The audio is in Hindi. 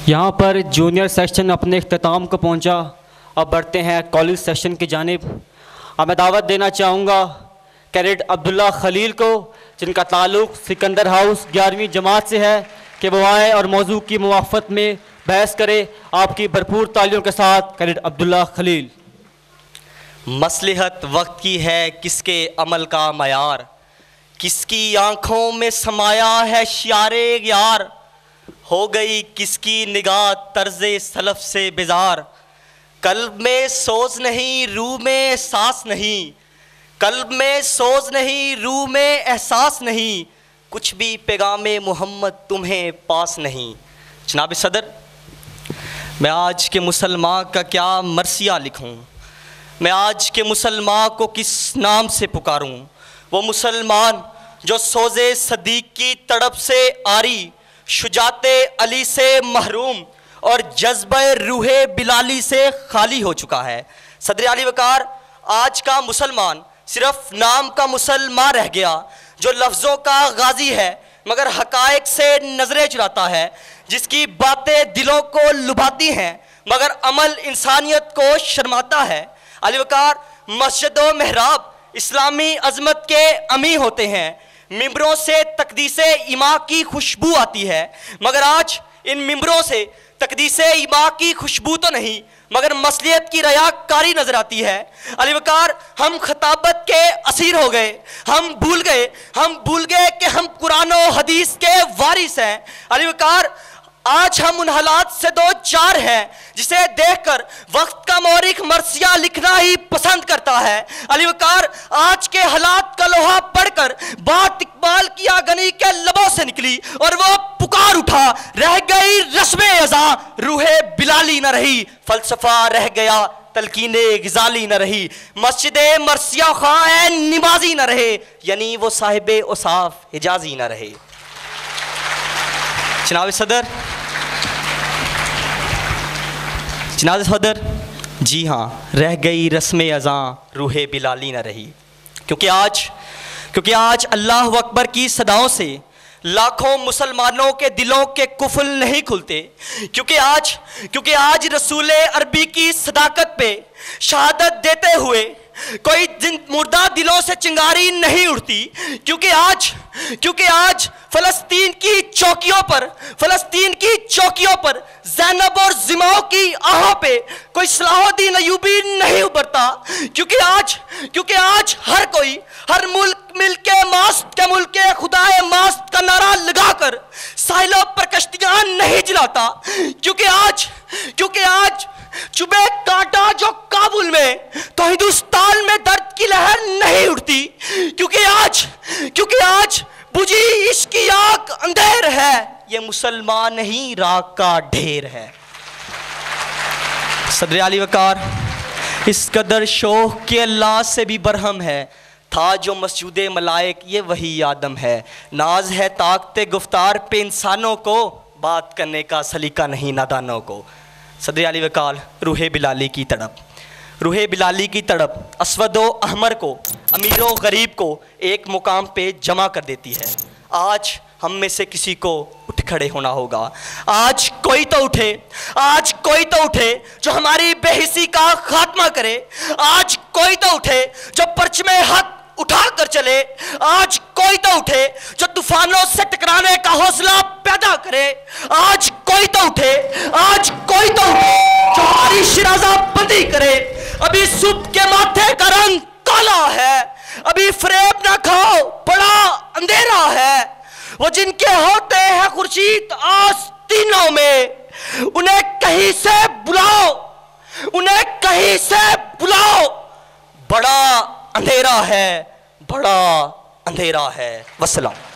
यहाँ पर जूनियर सेक्शन अपने इख्तिताम को पहुँचा। अब बढ़ते हैं कॉलेज सेक्शन की जानिब। अब मैं दावत देना चाहूँगा कैडेट अब्दुल्ला खलील को, जिनका ताल्लुक़ सिकंदर हाउस 11वीं जमात से है, कि वो आए और मौजू की मुवाफ़त में बहस करे। आपकी भरपूर तालियों के साथ कैडेट अब्दुल्ला खलील। मसलहत वक्त की है, किसके अमल का मयार, किसकी आँखों में समाया है शियारे यार, हो गई किसकी निगाह तर्ज़े सलफ़ से बेजार, कल्ब में सोच नहीं रूह में एहसास नहीं, कल्ब में सोच नहीं रूह में एहसास नहीं, कुछ भी पैगामे मोहम्मद तुम्हें पास नहीं। जनाब सदर, मैं आज के मुसलमान का क्या मरसिया लिखूं, मैं आज के मुसलमान को किस नाम से पुकारूं। वो मुसलमान जो सोज़े सदीक की तड़प से आरी, शुजाते अली से महरूम और जज्बे रूहे बिलाली से खाली हो चुका है। सदर आली वकार, आज का मुसलमान सिर्फ नाम का मुसलमान रह गया, जो लफ्ज़ों का गाजी है मगर हक़ाइक़ से नज़रें चुराता है, जिसकी बातें दिलों को लुभाती हैं मगर अमल इंसानियत को शर्माता है। अली वकार, मस्जिद व मेहराब इस्लामी अज़मत के अमी होते हैं, मिंबरों से तकदीसे इमा की खुशबू आती है, मगर आज इन मिंबरों से तकदीसे इमा की खुशबू तो नहीं मगर मसलियत की रयाकारी नजर आती है। अली वकार, हम खताबत के असीर हो गए, हम भूल गए कि हम कुरान और हदीस के वारिस हैं। अली वकार, आज हम उन हालात से दो चार हैं जिसे देखकर वक्त का मौरिक मरसिया लिखना ही पसंद करता है। अली वकार, आज के हालात का लोहा पढ़कर बात इकबाल की आगनी के लबों से निकली और वो पुकार उठा, रह गई रस्मे अज़ा रूहे बिलाली न रही, फलसफा रह गया तलकीने गिजाली न रही, मस्जिदे मरसिया खां निमाजी न रहे, यानी वो साहिबे औसाफ हिजाजी न रहे। जनाब सदर, जी हाँ, रह गई रस्म अज़ां रूहे बिलाली न रही, क्योंकि आज अल्लाह अकबर की सदाओं से लाखों मुसलमानों के दिलों के कुफल नहीं खुलते, क्योंकि आज रसूल अरबी की सदाकत पे शहादत देते हुए कोई मुर्दा दिलों से चिंगारी नहीं उठती, क्योंकि आज फ़लस्तीन की चौकियों पर ज़ैनब और ज़िमाओं की आहों पे कोई सलाहुद्दीन अय्यूबी नहीं उभरता, क्योंकि आज हर मुल्क मिलके मास्त के मुल्के खुदाए मास्त का नारा लगाकर साहिलों पर कश्तियां नहीं जलाता, क्योंकि आज चुबे कांटा जो काबुल में तो हिंदुस्तान में दर्द की लहर नहीं उठती, क्योंकि आज बुझी इसकी आग अंधेर है, ये मुसलमान नहीं राख का ढेर है। सदर आली वकार, इस कदर शौक के अल्लाह से भी बरहम है, था जो मस्जूदे मलाइक ये वही आदम है, नाज है ताकते गुफ्तार पे इंसानों को, बात करने का सलीका नहीं नादानों को। सदर आली वकार, रूहे बिलाली की तड़प अस्वदो अहमर को, अमीरों गरीब को एक मुकाम पे जमा कर देती है। आज हम में से किसी को उठ खड़े होना होगा। आज कोई तो उठे जो हमारी बेहिसी का खात्मा करे। आज कोई तो उठे जो परचमे हक उठा कर चले। आज कोई तो उठे जो तूफानों से टकराने का हौसला पैदा करे। आज कोई तो उठे जो हमारी शिराजा बंदी करे। अभी सुबह के माथे का रंग काला है, अभी फरेब ना खाओ बड़ा अंधेरा है। वो जिनके होते हैं खुर्शीद आस्तीनों में, उन्हें कहीं से बुलाओ, बड़ा अंधेरा है, बड़ा अंधेरा है। वस्सलाम।